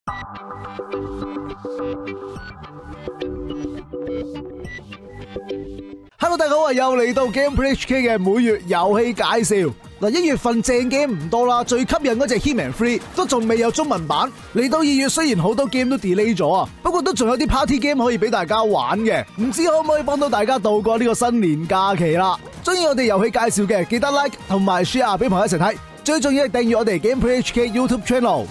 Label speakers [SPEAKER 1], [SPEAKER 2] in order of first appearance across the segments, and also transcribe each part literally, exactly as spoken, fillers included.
[SPEAKER 1] Hello， 大家好啊！又嚟到 Gameplay H K 嘅每月遊戲介紹。嗱，一月份正 game 唔多啦，最吸引嗰隻 Hitman 三都仲未有中文版。嚟到二月，雖然好多 game 都 delay 咗啊，不過都仲有啲 party game 可以俾大家玩嘅。唔知可唔可以幫到大家度過呢個新年假期啦？中意我哋遊戲介紹嘅，記得 like 同埋 share 俾朋友一齊睇。最重要係訂閱我哋 Gameplay H K YouTube Channel。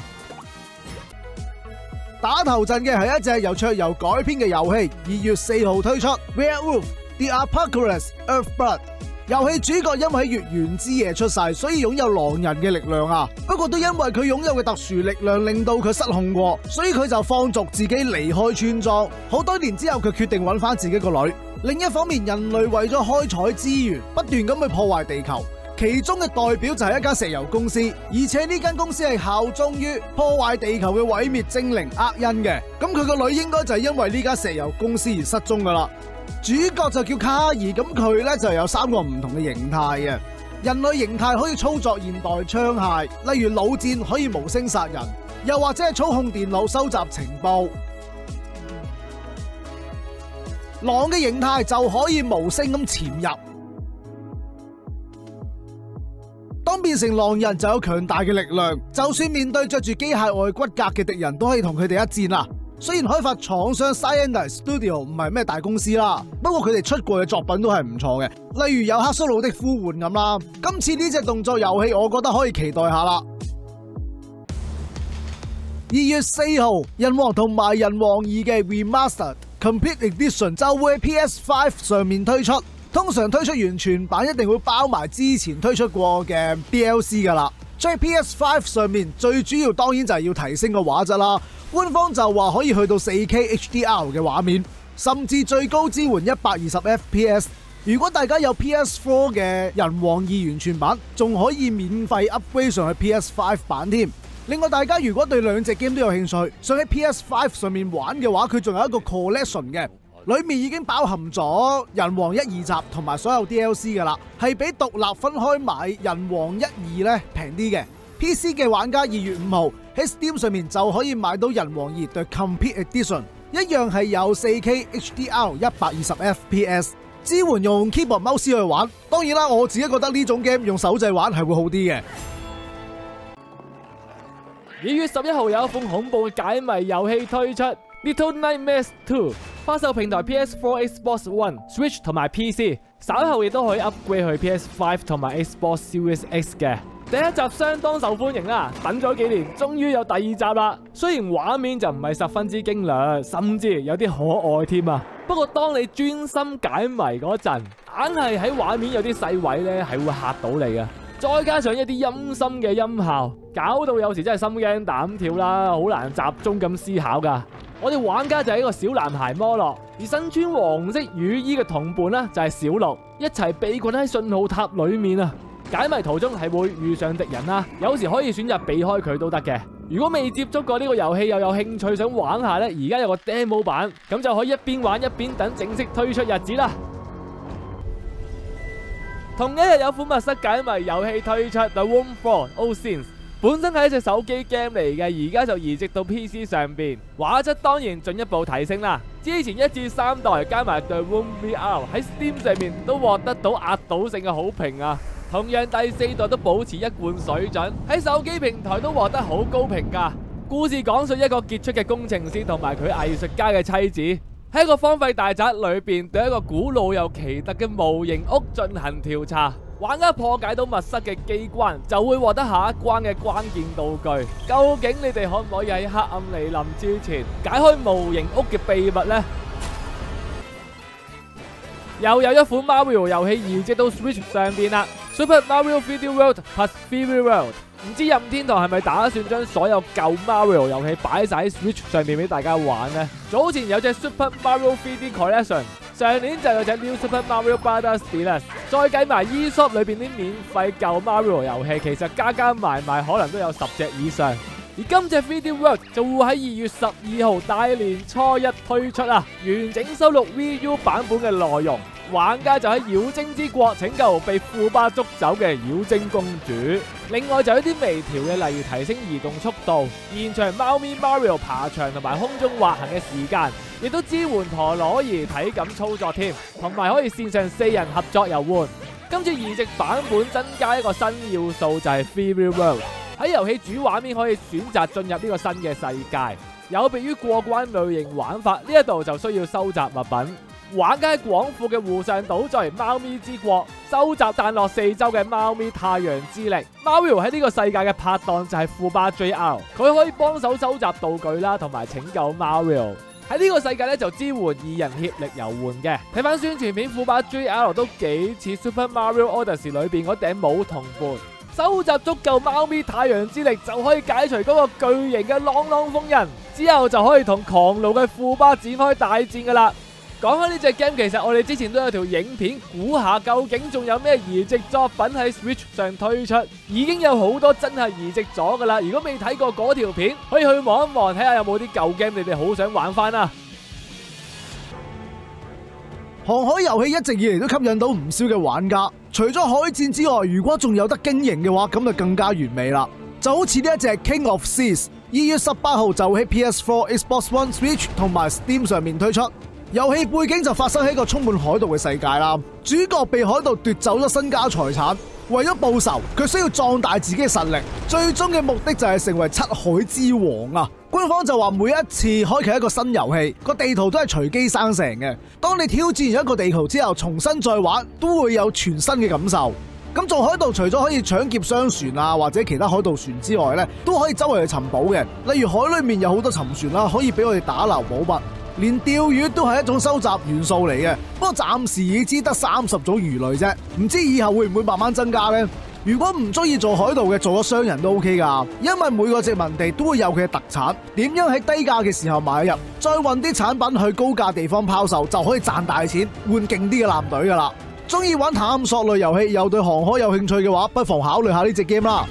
[SPEAKER 1] 打頭陣嘅係一隻由桌遊改編嘅遊戲，二月四號推出 Werewolf The Apocalypse Earthblood。遊戲主角因為喺月圓之夜出世，所以擁有狼人嘅力量啊。不過都因為佢擁有嘅特殊力量，令到佢失控過，所以佢就放逐自己離開村莊。好多年之後，佢決定揾翻自己個女。另一方面，人類為咗開採資源，不斷咁去破壞地球。其中嘅代表就係一間石油公司，而且呢間公司係效忠於破壞地球嘅毀滅精靈厄恩嘅。咁佢個女應該就係因為呢間石油公司而失蹤噶啦。主角就叫卡爾，咁佢咧就有三個唔同嘅形態嘅。人類形態可以操作現代槍械，例如弩箭可以無聲殺人，又或者係操控電腦收集情報。狼嘅形態就可以無聲咁潛入。當變成狼人就有強大嘅力量，就算面對着住機械外骨骼嘅敵人都可以同佢哋一戰啊！雖然開發廠商 Cyanide Studio 唔係咩大公司啦，不過佢哋出過嘅作品都係唔錯嘅，例如有克蘇魯的呼喚咁啦。今次呢隻動作遊戲，我覺得可以期待下啦。二月四號，人王同埋人王二嘅 Remastered Complete Edition 就會喺 P S 五 上面推出。通常推出完全版一定會包埋之前推出過嘅 D L C 噶啦。在 P S 五 上面最主要當然就係要提升個畫質啦。官方就話可以去到 四 K H D R 嘅畫面，甚至最高支援一百二十 F P S。如果大家有 P S 四嘅人王二完全版，仲可以免費 upgrade 上去 P S 五 版添。另外，大家如果對兩隻 game 都有興趣，想喺 P S 五 上面玩嘅話，佢仲有一個 collection 嘅。裏面已經包含咗人王一二集同埋所有 D L C 噶啦，係比獨立分開買人王一二咧平啲嘅。P C 嘅玩家二月五號喺 Steam 上面就可以買到人王二 The Complete Edition， 一樣係有 四 K H D R 一百二十 F P S， 支援用 keyboard mouse 去玩。當然啦，我自己覺得呢種 game 用手掣玩係會好啲嘅。
[SPEAKER 2] 二月十一號有一款恐怖嘅解謎遊戲推出 Little Nightmares two。發售平台 P S 四、Xbox One、Switch 同埋 P C， 稍後亦都可以 upgrade 去 P S 五同埋 Xbox Series X 嘅。第一集相當受歡迎啦，等咗幾年，終於有第二集啦。雖然畫面就唔係十分之精良，甚至有啲可愛添啊。不過當你專心解謎嗰陣，硬係喺畫面有啲細位咧係會嚇到你嘅。再加上一啲陰森嘅音效，搞到有時真係心驚膽跳啦，好難集中咁思考噶。我哋玩家就係一個小男孩摩洛，而身穿黃色雨衣嘅同伴呢就係小綠，一齊被困喺信號塔裏面啊！解謎途中係會遇上敵人啦，有時可以選擇避開佢都得嘅。如果未接觸過呢個遊戲又有興趣想玩下呢，而家有個 demo 版，咁就可以一邊玩一邊等正式推出日子啦。同一日有款密室解謎遊戲推出 The Womb for Old Sins。本身係一隻手機 game 嚟嘅，而家就移植到 P C 上邊，畫質當然進一步提升啦。之前一至三代加埋 The Room V R 喺 Steam 上面都獲得到壓倒性嘅好評啊。同樣第四代都保持一貫水準，喺手機平台都獲得好高評價。故事講述一個傑出嘅工程師同埋佢藝術家嘅妻子，喺一個荒廢大宅裏邊對一個古老又奇特嘅模型屋進行調查。玩家破解到密室嘅機關，就會獲得下一關嘅關鍵道具。究竟你哋可唔可以喺黑暗嚟臨之前解開模型屋嘅秘密呢？又有一款 Mario 遊戲移植到 Switch 上邊啦 ，Super Mario 三 D World Plus三 D World。唔知任天堂係咪打算將所有舊 Mario 遊戲擺晒喺 Switch 上面俾大家玩呢？早前有隻 Super Mario 三 D Collection。上年就有隻 New Super Mario Brothers Deluxe， 再計埋 eShop 裏邊啲免費舊 Mario 遊戲，其實加加埋埋可能都有十隻以上。而今隻 三 D World 就會喺二月十二號大年初一推出啊，完整收錄 Wii U 版本嘅內容。 玩家就喺妖精之國拯救被庫巴捉走嘅妖精公主。另外就有啲微調嘅，例如提升移動速度、延長貓咪 Mario 爬牆同埋空中滑行嘅時間，亦都支援陀螺儀體感操作添，同埋可以線上四人合作遊玩。今次移植版本增加一個新要素，就係 Free World。喺遊戲主畫面可以選擇進入呢個新嘅世界，有別於過關類型玩法，呢一度就需要收集物品。玩家喺廣闊嘅湖上島作為貓咪之國，收集彈落四周嘅貓咪太陽之力。Mario 喺呢個世界嘅拍檔就係庫巴 J R， 佢可以幫手收集道具啦，同埋拯救 Mario。喺呢個世界咧就支援二人協力遊玩嘅。睇翻宣傳片，庫巴 J R 都幾似 Super Mario Odyssey 裏邊嗰頂帽同伴。收集足夠貓咪太陽之力就可以解除嗰個巨型嘅啷啷風人，之後就可以同狂怒嘅庫巴展開大戰噶啦。講開呢隻 game， 其實我哋之前都有條影片，估下究竟仲有咩移植作品喺 Switch 上推出，已經有好多真係移植咗噶啦。如果未睇過嗰條片，可以去望一望，睇下有冇啲舊 game 你哋好想玩翻啊！
[SPEAKER 1] 航海遊戲一直以嚟都吸引到唔少嘅玩家，除咗海戰之外，如果仲有得經營嘅話，咁就更加完美啦。就好似呢一隻 King of Seas， 二月十八號就喺 P S 四、Xbox One、Switch 同埋 Steam 上面推出。遊戲背景就發生喺一個充滿海盜嘅世界啦，主角被海盜奪走咗身家財產，為咗報仇，佢需要壯大自己嘅實力，最終嘅目的就係成為七海之王啊！官方就話每一次開啟一個新遊戲，個地圖都係隨機生成嘅。當你挑戰完一個地圖之後，重新再玩，都會有全新嘅感受。咁做海盜除咗可以搶劫商船啊，或者其他海盜船之外呢，都可以周圍去尋寶嘅。例如海裏面有好多沉船啦，可以俾我哋打撈寶物。連釣魚都係一種收集元素嚟嘅，不過暫時已知得三十種魚類啫，唔知以後會唔會慢慢增加呢？如果唔中意做海盜嘅，做咗商人都 OK 噶，因為每個殖民地都會有佢嘅特產，點樣喺低價嘅時候買入，再運啲產品去高價地方拋售，就可以賺大錢，換勁啲嘅艦隊噶啦。中意玩探索類遊戲又對航海有興趣嘅話，不妨考慮下呢隻 game 啦。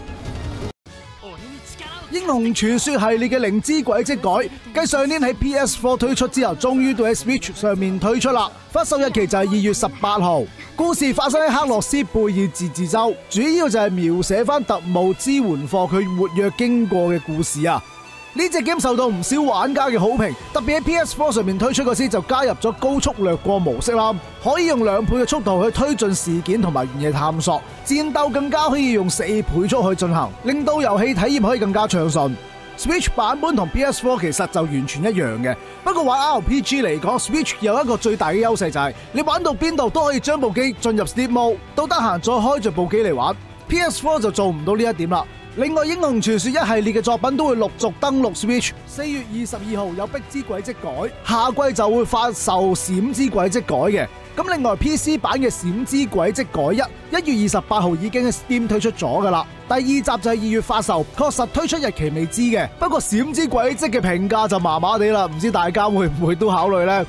[SPEAKER 1] 英雄傳說系列嘅靈之軌跡改，繼上年喺 P S 四 推出之後，終於都喺 Switch 上面推出啦。發售日期就係二月十八號。故事發生喺克洛斯貝爾自治州，主要就係描寫翻特務支援課佢活躍經過嘅故事啊。呢隻 game 受到唔少玩家嘅好評，特別喺 P S 四 上面推出嗰時就加入咗高速掠過模式啦，可以用兩倍嘅速度去推進事件同埋原野探索，戰鬥更加可以用四倍速去進行，令到遊戲體驗可以更加暢順。Switch 版本同 P S 四 其實就完全一樣嘅，不過玩 R P G 嚟講 ，Switch 有一個最大嘅優勢就係、是、你玩到邊度都可以將部機進入 Sleep Mode， 到得閒再開着部機嚟玩。P S 四 就做唔到呢一點啦。另外，英雄傳說一系列嘅作品都會陸續登陸 Switch。四月二十二號有碧之軌跡改，下季就會發售閃之軌跡改嘅。咁另外 P C 版嘅閃之軌跡改一，一月二十八號已經喺 Steam 推出咗噶啦。第二集就係二月發售，確實推出日期未知嘅。不過閃之軌跡嘅評價就麻麻地啦，唔知大家會唔會都考慮呢？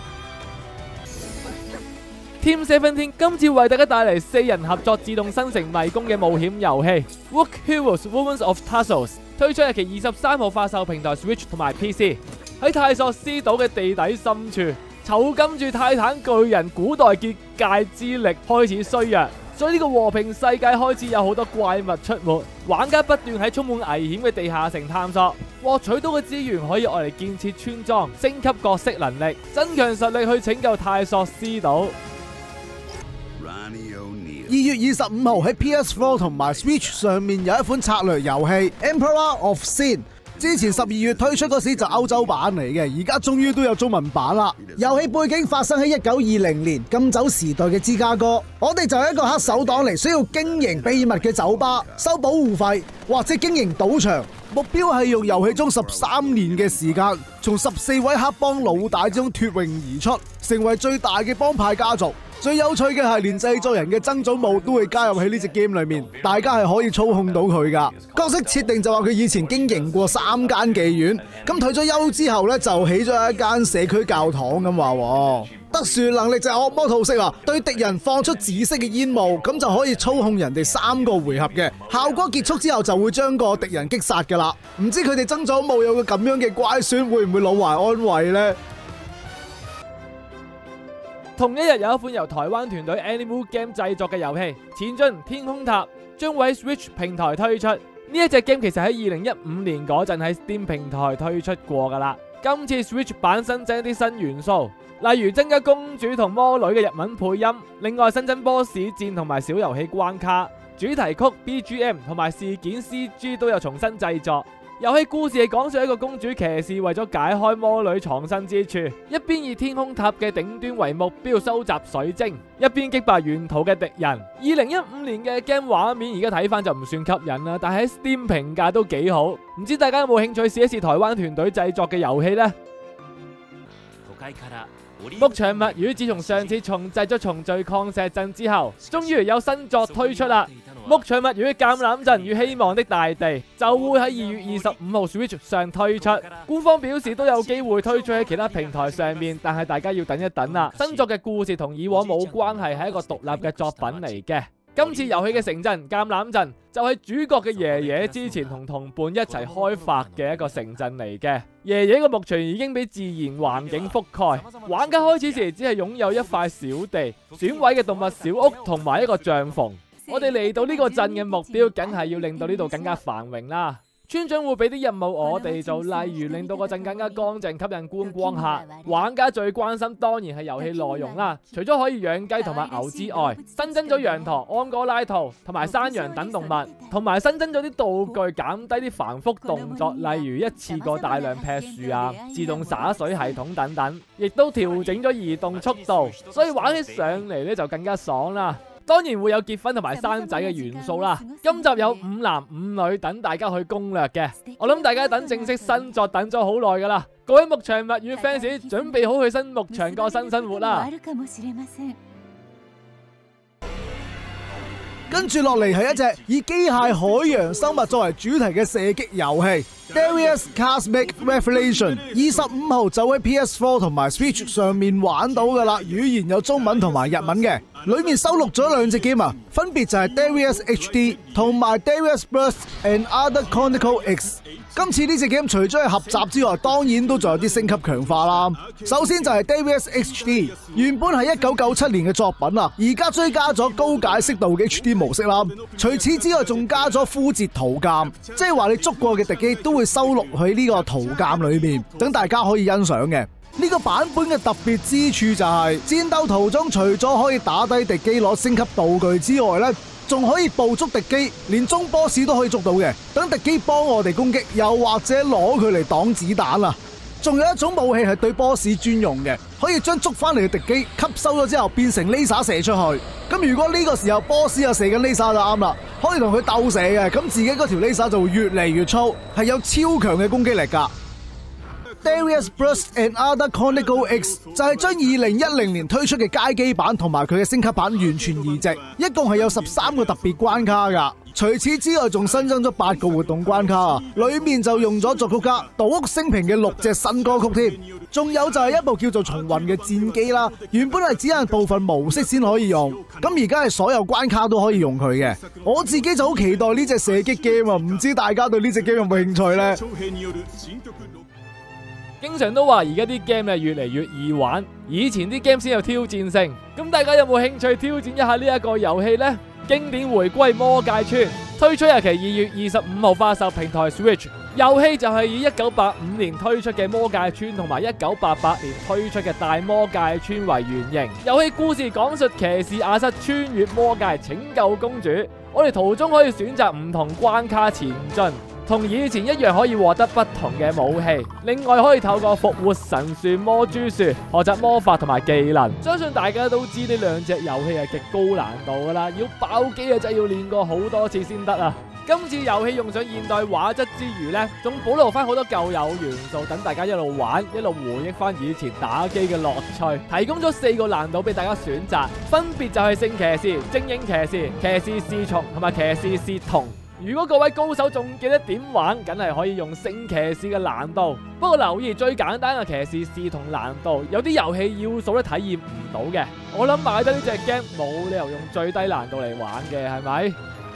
[SPEAKER 2] Team Seventeen 今次為大家帶嚟四人合作自動生成迷宮嘅冒險遊戲 Wook Heroes Women of Tasos， 推出日期二十三號，發售平台 Switch 同埋 P C。喺泰索斯島嘅地底深處，囚禁住泰坦巨人古代結界之力開始衰弱，所以呢個和平世界開始有好多怪物出沒。玩家不斷喺充滿危險嘅地下城探索，獲取到嘅資源可以用嚟建設村莊、升級角色能力、增強實力去拯救泰索斯島。
[SPEAKER 1] 二月二十五號喺 P S 四 同埋 Switch 上面有一款策略遊戲 Emperor of Sin， 之前十二月推出嗰時就歐洲版嚟嘅，而家終於都有中文版啦。遊戲背景發生喺一九二零年禁酒時代嘅芝加哥，我哋就係一個黑手黨嚟，需要經營秘密嘅酒吧，收保護費或者經營賭場，目標係用遊戲中十三年嘅時間，從十四位黑幫老大之中脫穎而出，成為最大嘅幫派家族。最有趣嘅係，連製作人嘅曾祖母都會加入喺呢隻 game 裏面，大家係可以操控到佢噶。角色設定就話佢以前經營過三間妓院，咁退咗休之後呢，就起咗一間社區教堂咁話。特殊能力就係惡魔吐息啊，對敵人放出紫色嘅煙霧，咁就可以操控人哋三個回合嘅。效果結束之後就會將個敵人擊殺噶啦。唔知佢哋曾祖母有個咁樣嘅乖孫，會唔會老懷安慰呢？
[SPEAKER 2] 同一日有一款由台灣團隊 Animal Game 製作嘅遊戲《前進天空塔》將會喺 Switch 平台推出。呢一隻 game 其實喺二零一五年嗰陣喺 Steam 平台推出過噶啦。今次 Switch 版新增一啲新元素，例如增加公主同魔女嘅日文配音，另外新增 boss 戰同埋小遊戲關卡，主題曲 B G M 同埋事件 C G 都有重新製作。遊戲故事係講述一個公主騎士為咗解開魔女藏身之處，一邊以天空塔嘅頂端為目標收集水晶，一邊擊敗沿途嘅敵人。二零一五年嘅 game 畫面而家睇翻就唔算吸引啦，但係喺 Steam 評價都幾好。唔知大家有冇興趣試一試台灣團隊製作嘅遊戲呢？牧場物語自從上次重製咗重聚礦石鎮之後，終於有新作推出啦！牧場物語橄欖鎮與希望的大地就會喺二月二十五號 Switch 上推出，官方表示都有機會推出喺其他平台上面，但係大家要等一等啦。新作嘅故事同以往冇關係，係一個獨立嘅作品嚟嘅。今次遊戲嘅城鎮橄欖鎮就係主角嘅爺爺之前同同伴一齊開發嘅一個城鎮嚟嘅。爺爺嘅牧場已經俾自然環境覆蓋，玩家開始時只係擁有一塊小地、損毀嘅動物小屋同埋一個帳篷。我哋嚟到呢個鎮嘅目標，梗係要令到呢度更加繁榮啦。村長會俾啲任務我哋做，例如令到個鎮更加乾淨，吸引觀光客。玩家最關心當然係遊戲內容啦。除咗可以養雞同埋牛之外，新增咗羊駝、安哥拉兔同埋山羊等動物，同埋新增咗啲道具，減低啲繁複動作，例如一次過大量劈樹啊、自動灑水系統等等，亦都調整咗移動速度，所以玩起上嚟咧就更加爽啦。當然會有結婚同埋生仔嘅元素啦。今集有五男五女等大家去攻略嘅，我諗大家等正式新作等咗好耐噶啦。各位牧場物語 fans 準備好去新牧場過新生活啦。
[SPEAKER 1] 跟住落嚟係一隻以機械海洋生物作為主題嘅射擊遊戲 Darius Cosmic Revelation， 二十五號就喺 P S 四 同埋 Switch 上面玩到噶啦，語言有中文同埋日文嘅，裏面收錄咗兩隻 game 啊，分別就係 Darius H D 同埋 Darius Burst and Other Chronicle X。今次呢隻 game 除咗係合集之外，當然都仲有啲升級強化啦。首先就係 Darius H D， 原本係一九九七年嘅作品啊，而家追加咗高解析度嘅 H D 模式啦。除此之外，仲加咗枯竭圖鑑，即係話你捉過嘅敵機都會收錄喺呢個圖鑑裏面，等大家可以欣賞嘅。呢個版本嘅特別之處就係戰鬥途中，除咗可以打低敵機攞升級道具之外呢，仲可以捕捉敵機，連中 boss 都可以捉到嘅。等敵機幫我哋攻擊，又或者攞佢嚟擋子彈啊！仲有一種武器係對 boss 專用嘅，可以將捉翻嚟嘅敵機吸收咗之後變成 laser 射出去。咁如果呢個時候 boss 又射緊 laser 就啱啦，可以同佢鬥射嘅，咁自己嗰條 laser 就會越嚟越粗，係有超強嘅攻擊力噶。Darius Burst and Other Chronicle X 就係將二零一零年推出嘅街機版同埋佢嘅升級版完全移植，一共係有十三個特別關卡噶。除此之外，仲新增咗八個活動關卡啊！裏面就用咗作曲家杜屋升平嘅六隻新歌曲添。仲有就係一部叫做重運嘅戰機啦，原本係只係部分模式先可以用，咁而家係所有關卡都可以用佢嘅。我自己就好期待呢隻射擊 game 啊！唔知大家對呢隻 game 有冇興趣呢？
[SPEAKER 2] 經常都話而家啲 game 咧越嚟越易玩，以前啲 game 先有挑戰性。咁大家有冇興趣挑戰一下呢一個遊戲呢？經典回歸魔界村推出日期二月二十五號發售平台 Switch。遊戲就係以一九八五年推出嘅魔界村同埋一九八八年推出嘅大魔界村為原型。遊戲故事講述騎士亞瑟穿越魔界拯救公主，我哋途中可以選擇唔同關卡前進。同以前一樣可以獲得不同嘅武器，另外可以透過復活神樹魔珠樹學習魔法同埋技能。相信大家都知呢兩隻遊戲係極高難度噶啦，要爆機啊真係要練過好多次先得啊！今次遊戲用上現代畫質之餘呢，仲保留翻好多舊有元素，等大家一路玩一路回憶翻以前打機嘅樂趣。提供咗四個難度俾大家選擇，分別就係聖騎士、精英騎士、騎士侍從同埋騎士侍從。如果各位高手仲記得點玩，梗係可以用聖騎士嘅難度。不過留意最簡單嘅騎士侍從難度，有啲遊戲要素咧體驗唔到嘅。我諗買得呢隻 game 冇理由用最低難度嚟玩嘅，係咪？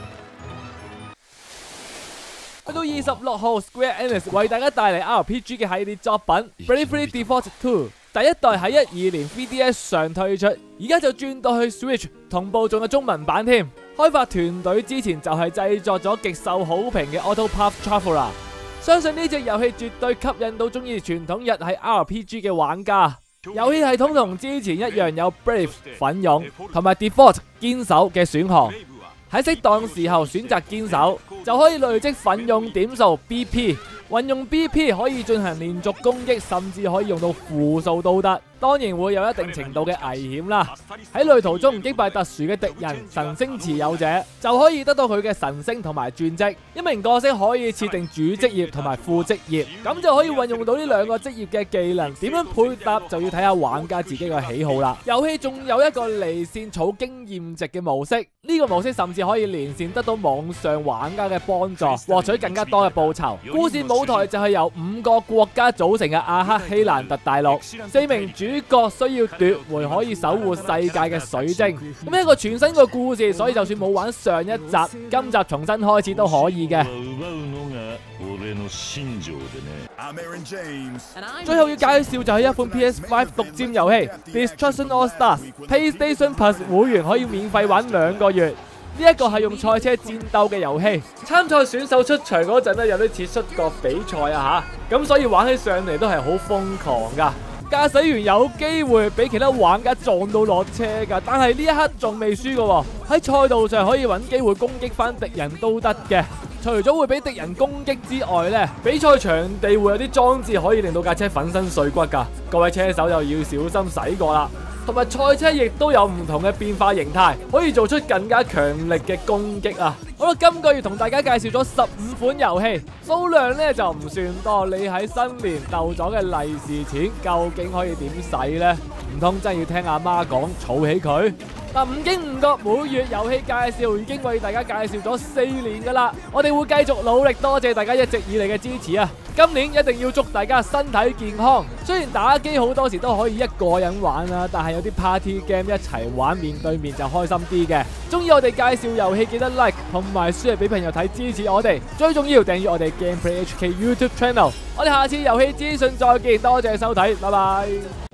[SPEAKER 2] 去到二十六號 ，Square Enix 為大家帶嚟 R P G 嘅系列作品《Bravely Default 二》。 第一代喺一二年 three D S 上推出，而家就轉到去 Switch， 同步仲有中文版添。開發團隊之前就係製作咗極受好評嘅 Octopath Traveler， 相信呢隻遊戲絕對吸引到中意傳統日系 R P G 嘅玩家。遊戲系統同之前一樣有 Brave 奮勇同埋 Default 堅守嘅選項，喺適當時候選擇堅守就可以累積奮勇點數 B P， 運用 B P 可以進行連續攻擊，甚至可以用到負數都得。當然會有一定程度嘅危險啦。喺旅途中擊敗特殊嘅敵人神星持有者，就可以得到佢嘅神星同埋鑽跡。一名角色可以設定主職業同埋副職業，咁就可以運用到呢兩個職業嘅技能。點樣配搭就要睇下玩家自己嘅喜好啦。遊戲仲有一個離線儲經驗值嘅模式，呢個模式甚至可以連線得到網上玩家嘅幫助，獲取更加多嘅報酬。故事舞台就係由五個國家組成嘅阿克希蘭特大陸，四名主主角需要奪回可以守護世界嘅水晶，咁一個全新嘅故事，所以就算冇玩上一集，今集重新開始都可以嘅。最後要介紹就係一款 P S 五獨佔遊戲 Destruction All Stars，PlayStation Plus 會員可以免費玩兩個月。呢一個係用賽車戰鬥嘅遊戲，參賽選手出場嗰陣咧有啲似出國比賽啊吓，咁所以玩起上嚟都係好瘋狂噶。駕駛員有機會俾其他玩家撞到落車噶，但係呢一刻仲未輸噶。喺賽道上可以揾機會攻擊翻敵人都得嘅。除咗會俾敵人攻擊之外呢，比賽場地會有啲裝置可以令到架車粉身碎骨噶，各位車手就要小心駛過啦。同埋賽車亦都有唔同嘅變化形態，可以做出更加強力嘅攻擊啊！好啦，今個月同大家介紹咗十五款遊戲，數量呢就唔算多。你喺新年鬥咗嘅利是錢，究竟可以點使呢？唔通真係要聽阿媽講，儲起佢？嗱，五經五國每月遊戲介紹已經為大家介紹咗四年噶啦，我哋會繼續努力，多謝大家一直以嚟嘅支持啊！今年一定要祝大家身體健康。雖然打機好多時都可以一個人玩啊，但係有啲 party game 一齊玩，面對面就開心啲嘅。中意我哋介紹遊戲記得 like 同埋 share 俾朋友睇，支持我哋。最重要訂閱我哋 Gameplay H K YouTube Channel。我哋下次遊戲資訊再見，多謝收睇，拜拜。